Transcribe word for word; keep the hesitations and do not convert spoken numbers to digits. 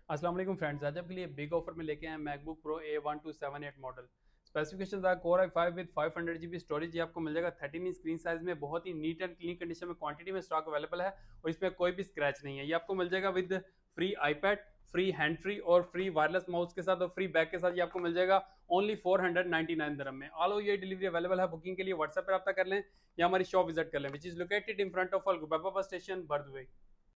अस्सलाम वालेकुम फ्रेंड्स, आज आपके लिए बिग ऑफर में लेके आए MacBook Pro A one two seven eight model. Specifications है core i five with five hundred G B storage. ये आपको मिल जाएगा थर्टीन इंच स्क्रीन साइज में, बहुत ही नीट एंड क्लीन कंडीशन में क्वांटिटी में स्टॉक अवेलेबल है और इसमें कोई भी स्क्रैच नहीं है। ये आपको मिल जाएगा with free iPad, free hand free और फ्री वायरलेस माउस के साथ और फ्री बैग के साथ। ये आपको मिल जाएगा only four hundred ninety nine दरम में। ऑल ओवर ये डिलीवरी अवेलेबल है। बुकिंग के लिए व्हाट्सएप पर रब्ता कर लें या हमारी शॉप विजिट कर लें, which is located in front of Al Ghubaiba bus station, बर्दुबई।